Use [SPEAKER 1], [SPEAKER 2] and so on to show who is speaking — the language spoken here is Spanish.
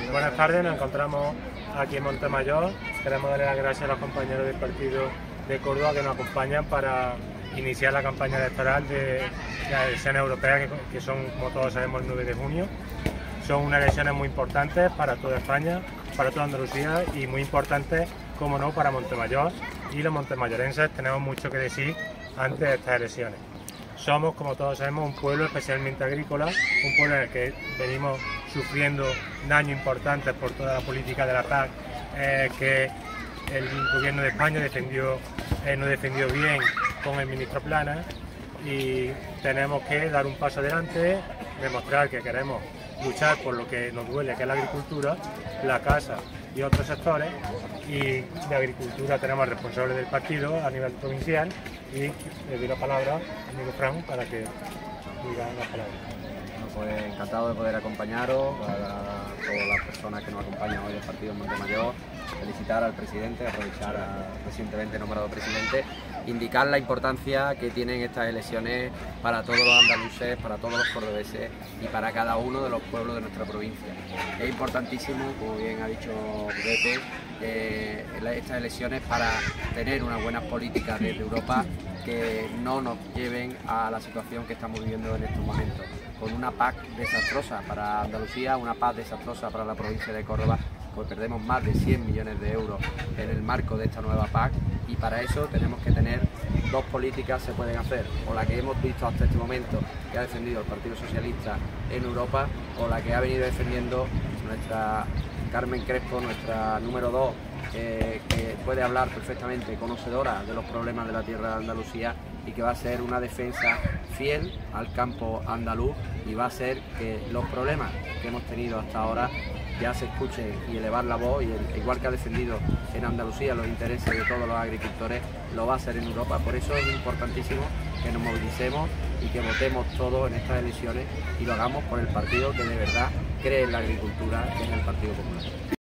[SPEAKER 1] Buenas tardes, nos encontramos aquí en Montemayor. Queremos darle las gracias a los compañeros del partido de Córdoba que nos acompañan para iniciar la campaña electoral de las elecciones europeas que son, como todos sabemos, el 9 de junio. Son unas elecciones muy importantes para toda España, para toda Andalucía y muy importantes, como no, para Montemayor. Y los montemayorenses tenemos mucho que decir antes de estas elecciones. Somos, como todos sabemos, un pueblo especialmente agrícola, un pueblo en el que venimos sufriendo daños importantes por toda la política de la PAC que el gobierno de España no defendió bien con el ministro Planas, y tenemos que dar un paso adelante, demostrar que queremos luchar por lo que nos duele, que es la agricultura, la casa y otros sectores. Y de agricultura tenemos responsables del partido a nivel provincial, y le doy la palabra a amigo Fran para que diga las palabras.
[SPEAKER 2] Pues encantado de poder acompañaros, a todas las personas que nos acompañan hoy del partido en Montemayor, felicitar al presidente, aprovechar al recientemente nombrado presidente, indicar la importancia que tienen estas elecciones para todos los andaluces, para todos los cordobeses y para cada uno de los pueblos de nuestra provincia. Es importantísimo, como bien ha dicho Pepe, estas elecciones para tener unas buenas políticas desde Europa que no nos lleven a la situación que estamos viviendo en estos momentos, con una PAC desastrosa para Andalucía, una PAC desastrosa para la provincia de Córdoba, pues perdemos más de 100 millones de euros en el marco de esta nueva PAC, y para eso tenemos que tener dos políticas se pueden hacer, o la que hemos visto hasta este momento que ha defendido el Partido Socialista en Europa, o la que ha venido defendiendo nuestra Carmen Crespo, nuestra número 2, que puede hablar perfectamente, conocedora de los problemas de la tierra de Andalucía, y que va a ser una defensa fiel al campo andaluz, y va a ser que los problemas que hemos tenido hasta ahora ya se escuchen y elevar la voz, y igual que ha defendido en Andalucía los intereses de todos los agricultores, lo va a hacer en Europa. Por eso es importantísimo que nos movilicemos y que votemos todos en estas elecciones y lo hagamos por el partido que de verdad cree en la agricultura, que es el Partido Popular.